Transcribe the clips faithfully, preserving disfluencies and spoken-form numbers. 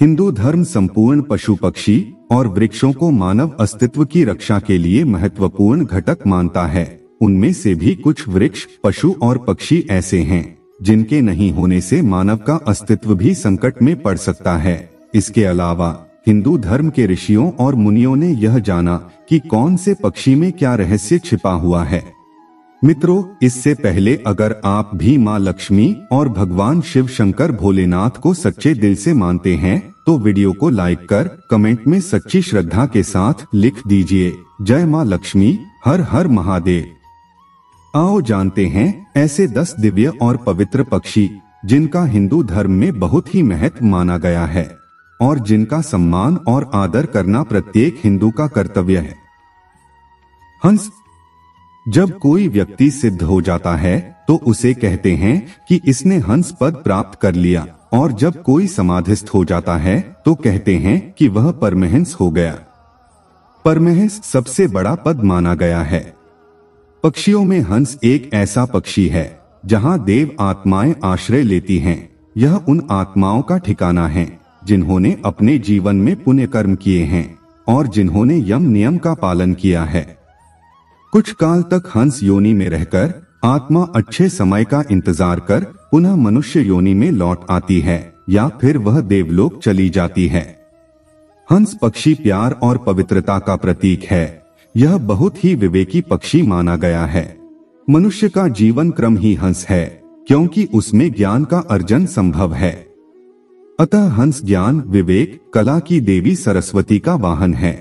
हिंदू धर्म संपूर्ण पशु पक्षी और वृक्षों को मानव अस्तित्व की रक्षा के लिए महत्वपूर्ण घटक मानता है। उनमें से भी कुछ वृक्ष, पशु और पक्षी ऐसे हैं जिनके नहीं होने से मानव का अस्तित्व भी संकट में पड़ सकता है। इसके अलावा हिंदू धर्म के ऋषियों और मुनियों ने यह जाना कि कौन से पक्षी में क्या रहस्य छिपा हुआ है। मित्रों, इससे पहले अगर आप भी माँ लक्ष्मी और भगवान शिव शंकर भोलेनाथ को सच्चे दिल से मानते हैं तो वीडियो को लाइक कर कमेंट में सच्ची श्रद्धा के साथ लिख दीजिए, जय माँ लक्ष्मी, हर हर महादेव। आओ जानते हैं ऐसे दस दिव्य और पवित्र पक्षी जिनका हिंदू धर्म में बहुत ही महत्व माना गया है और जिनका सम्मान और आदर करना प्रत्येक हिंदू का कर्तव्य है। हंस। जब कोई व्यक्ति सिद्ध हो जाता है तो उसे कहते हैं कि इसने हंस पद प्राप्त कर लिया, और जब कोई समाधिस्थ हो जाता है तो कहते हैं कि वह परमहंस हो गया। परमहंस सबसे बड़ा पद माना गया है। पक्षियों में हंस एक ऐसा पक्षी है जहां देव आत्माएं आश्रय लेती हैं। यह उन आत्माओं का ठिकाना है जिन्होंने अपने जीवन में पुण्य कर्म किए हैं और जिन्होंने यम नियम का पालन किया है। कुछ काल तक हंस योनि में रहकर आत्मा अच्छे समय का इंतजार कर पुनः मनुष्य योनि में लौट आती है या फिर वह देवलोक चली जाती है। हंस पक्षी प्यार और पवित्रता का प्रतीक है। यह बहुत ही विवेकी पक्षी माना गया है। मनुष्य का जीवन क्रम ही हंस है क्योंकि उसमें ज्ञान का अर्जन संभव है। अतः हंस ज्ञान, विवेक, कला की देवी सरस्वती का वाहन है।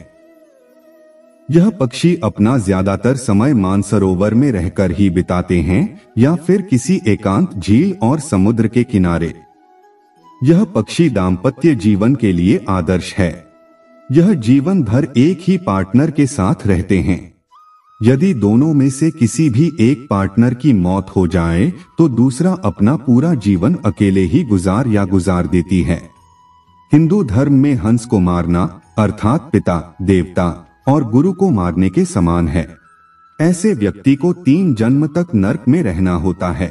यह पक्षी अपना ज्यादातर समय मानसरोवर में रहकर ही बिताते हैं या फिर किसी एकांत झील और समुद्र के किनारे। यह पक्षी दाम्पत्य जीवन के लिए आदर्श है। यह जीवन भर एक ही पार्टनर के साथ रहते हैं। यदि दोनों में से किसी भी एक पार्टनर की मौत हो जाए तो दूसरा अपना पूरा जीवन अकेले ही गुजार या गुजार देती है। हिंदू धर्म में हंस को मारना अर्थात पिता, देवता और गुरु को मारने के समान है। ऐसे व्यक्ति को तीन जन्म तक नरक में रहना होता है।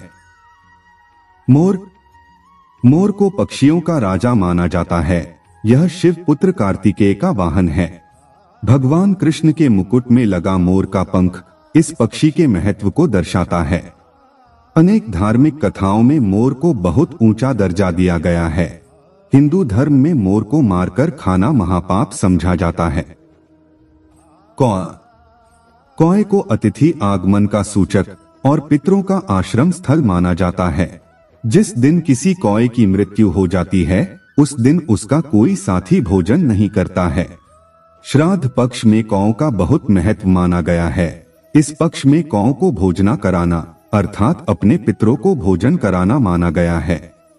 मोर। मोर को पक्षियों का राजा माना जाता है। यह शिव पुत्र कार्तिकेय का वाहन है। भगवान कृष्ण के मुकुट में लगा मोर का पंख इस पक्षी के महत्व को दर्शाता है। अनेक धार्मिक कथाओं में मोर को बहुत ऊंचा दर्जा दिया गया है। हिंदू धर्म में मोर को मारकर खाना महापाप समझा जाता है। कौआ। कौए को अतिथि आगमन का सूचक और पितरों का आश्रम स्थल माना जाता है। जिस दिन किसी कौए की मृत्यु हो जाती है उस दिन उसका कोई साथी भोजन नहीं करता है। श्राद्ध पक्ष में कौओं का बहुत महत्व माना गया है। इस पक्ष में कौओं को भोजना कराना अर्थात अपने पितरों को भोजन कराना माना गया है।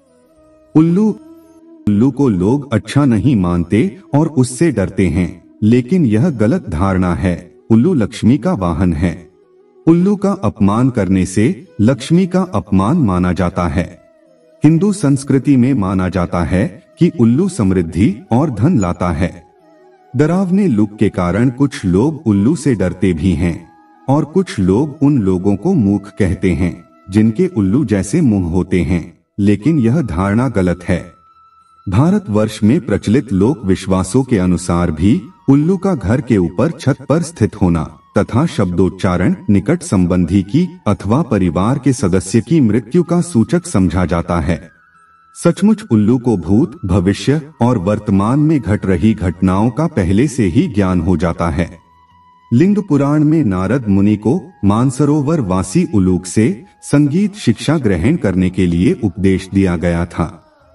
उल्लू। उल्लू को लोग अच्छा नहीं मानते और उससे डरते हैं, लेकिन यह गलत धारणा है। उल्लू लक्ष्मी का वाहन है। उल्लू का अपमान करने से लक्ष्मी का अपमान माना जाता है। हिंदू संस्कृति में माना जाता है कि उल्लू समृद्धि और धन लाता है। डरावने लुक के कारण कुछ लोग उल्लू से डरते भी हैं और कुछ लोग उन लोगों को मूर्ख कहते हैं जिनके उल्लू जैसे मुंह होते हैं, लेकिन यह धारणा गलत है। भारतवर्ष में प्रचलित लोक विश्वासों के अनुसार भी उल्लू का घर के ऊपर छत पर स्थित होना तथा शब्दोच्चारण निकट संबंधी की अथवा परिवार के सदस्य की मृत्यु का सूचक समझा जाता है। सचमुच उल्लू को भूत, भविष्य और वर्तमान में घट रही घटनाओं का पहले से ही ज्ञान हो जाता है। लिंग पुराण में नारद मुनि को मानसरोवर वासी उलूक से संगीत शिक्षा ग्रहण करने के लिए उपदेश दिया गया था।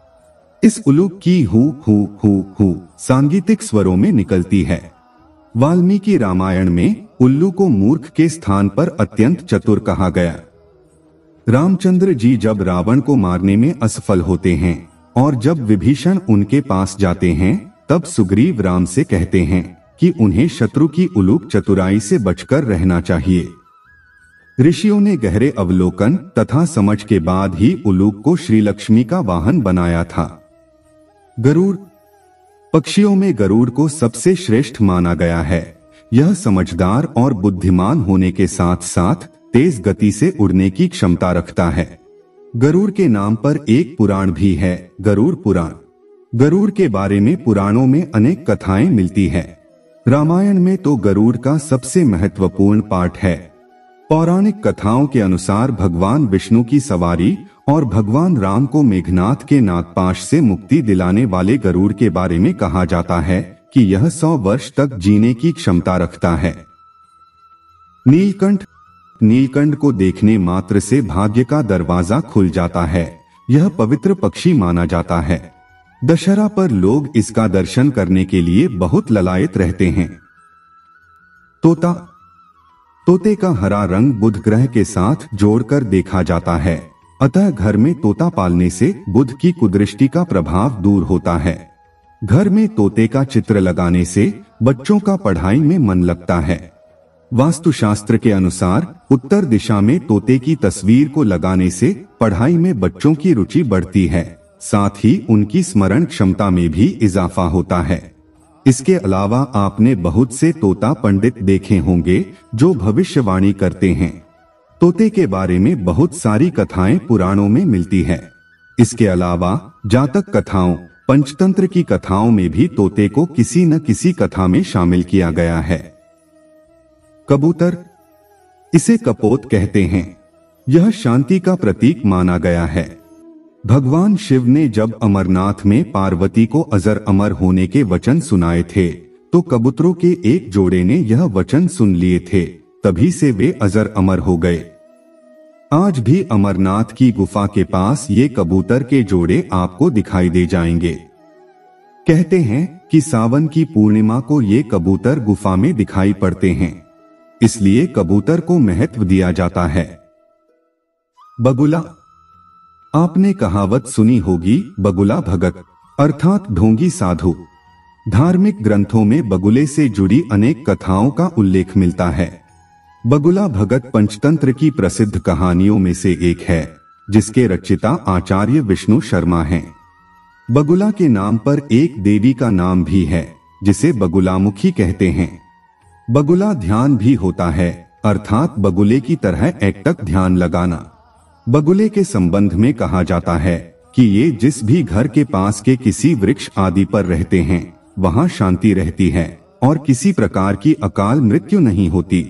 इस उलूक की हु हु हु हु सांगीतिक स्वरों में निकलती है। वाल्मीकि रामायण में उल्लू को मूर्ख के स्थान पर अत्यंत चतुर कहा गया। रामचंद्र जी जब रावण को मारने में असफल होते हैं और जब विभीषण उनके पास जाते हैं तब सुग्रीव राम से कहते हैं कि उन्हें शत्रु की उलूक चतुराई से बचकर रहना चाहिए। ऋषियों ने गहरे अवलोकन तथा समझ के बाद ही उलूक को श्री लक्ष्मी का वाहन बनाया था। गरुड़। पक्षियों में गरुड़ को सबसे श्रेष्ठ माना गया है। यह समझदार और बुद्धिमान होने के साथ साथ तेज गति से उड़ने की क्षमता रखता है। गरुड़ के नाम पर एक पुराण भी है, गरुड़ पुराण। गरुड़ के बारे में पुराणों में अनेक कथाएं मिलती है। रामायण में तो गरुड़ का सबसे महत्वपूर्ण पाठ है। पौराणिक कथाओं के अनुसार भगवान विष्णु की सवारी और भगवान राम को मेघनाथ के नागपाश से मुक्ति दिलाने वाले गरुड़ के बारे में कहा जाता है कि यह सौ वर्ष तक जीने की क्षमता रखता है। नीलकंठ। नीलकंठ को देखने मात्र से भाग्य का दरवाजा खुल जाता है। यह पवित्र पक्षी माना जाता है। दशहरा पर लोग इसका दर्शन करने के लिए बहुत ललायत रहते हैं। तोता। तोते का हरा रंग बुध ग्रह के साथ जोड़कर देखा जाता है, अतः घर में तोता पालने से बुध की कुदृष्टि का प्रभाव दूर होता है। घर में तोते का चित्र लगाने से बच्चों का पढ़ाई में मन लगता है। वास्तुशास्त्र के अनुसार उत्तर दिशा में तोते की तस्वीर को लगाने से पढ़ाई में बच्चों की रुचि बढ़ती है, साथ ही उनकी स्मरण क्षमता में भी इजाफा होता है। इसके अलावा आपने बहुत से तोता पंडित देखे होंगे जो भविष्यवाणी करते हैं। तोते के बारे में बहुत सारी कथाएं पुराणों में मिलती है। इसके अलावा जातक कथाओं, पंचतंत्र की कथाओं में भी तोते को किसी न किसी कथा में शामिल किया गया है। कबूतर। इसे कपोत कहते हैं। यह शांति का प्रतीक माना गया है। भगवान शिव ने जब अमरनाथ में पार्वती को अजर अमर होने के वचन सुनाए थे, तो कबूतरों के एक जोड़े ने यह वचन सुन लिए थे, तभी से वे अजर अमर हो गए। आज भी अमरनाथ की गुफा के पास ये कबूतर के जोड़े आपको दिखाई दे जाएंगे। कहते हैं कि सावन की पूर्णिमा को ये कबूतर गुफा में दिखाई पड़ते हैं, इसलिए कबूतर को महत्व दिया जाता है। बगुला। आपने कहावत सुनी होगी, बगुला भगत अर्थात ढोंगी साधु। धार्मिक ग्रंथों में बगुले से जुड़ी अनेक कथाओं का उल्लेख मिलता है। बगुला भगत पंचतंत्र की प्रसिद्ध कहानियों में से एक है, जिसके रचयिता आचार्य विष्णु शर्मा हैं। बगुला के नाम पर एक देवी का नाम भी है, जिसे बगुलामुखी कहते हैं। बगुला ध्यान भी होता है, अर्थात बगुले की तरह एकटक ध्यान लगाना। बगुले के संबंध में कहा जाता है कि ये जिस भी घर के पास के किसी वृक्ष आदि पर रहते हैं, वहां शांति रहती है और किसी प्रकार की अकाल मृत्यु नहीं होती।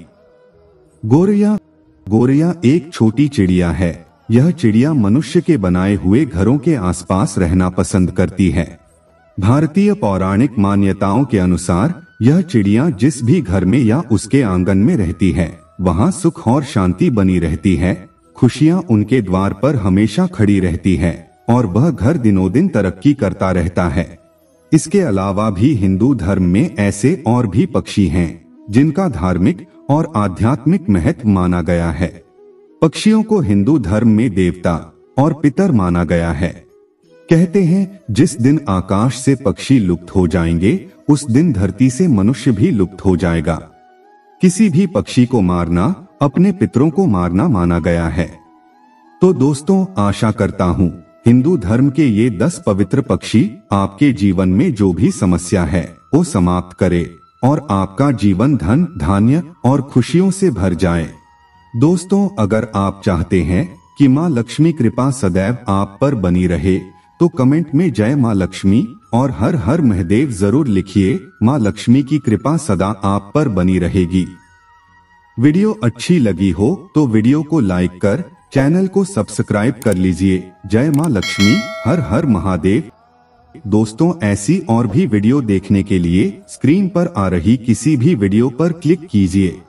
गोरैया। गोरैया एक छोटी चिड़िया है। यह चिड़िया मनुष्य के बनाए हुए घरों के आसपास रहना पसंद करती है। भारतीय पौराणिक मान्यताओं के अनुसार यह चिड़िया जिस भी घर में या उसके आंगन में रहती है, वहां सुख और शांति बनी रहती है। खुशियां उनके द्वार पर हमेशा खड़ी रहती है और वह घर दिनों दिन तरक्की करता रहता है। इसके अलावा भी हिंदू धर्म में ऐसे और भी पक्षी हैं जिनका धार्मिक और आध्यात्मिक महत्व माना गया है। पक्षियों को हिंदू धर्म में देवता और पितर माना गया है। कहते हैं जिस दिन आकाश से पक्षी लुप्त हो जाएंगे, उस दिन धरती से मनुष्य भी लुप्त हो जाएगा। किसी भी पक्षी को मारना अपने पितरों को मारना माना गया है। तो दोस्तों, आशा करता हूँ हिंदू धर्म के ये दस पवित्र पक्षी आपके जीवन में जो भी समस्या है वो समाप्त करे और आपका जीवन धन धान्य और खुशियों से भर जाए। दोस्तों, अगर आप चाहते हैं कि माँ लक्ष्मी कृपा सदैव आप पर बनी रहे, तो कमेंट में जय माँ लक्ष्मी और हर हर महादेव जरूर लिखिए। माँ लक्ष्मी की कृपा सदा आप पर बनी रहेगी। वीडियो अच्छी लगी हो तो वीडियो को लाइक कर चैनल को सब्सक्राइब कर लीजिए। जय माँ लक्ष्मी, हर हर महादेव। दोस्तों, ऐसी और भी वीडियो देखने के लिए स्क्रीन पर आ रही किसी भी वीडियो पर क्लिक कीजिए।